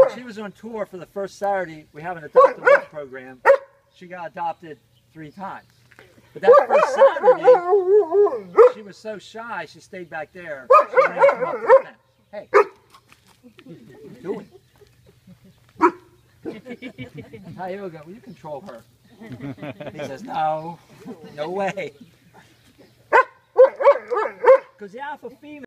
she was on tour for the first Saturday. We have an adopted work program. She got adopted 3 times. But that first Saturday, she was so shy, she stayed back there. She didn't even come up to the fence. Hey, what are you doing? Tioga, will you control her? He says, no way. Because the alpha female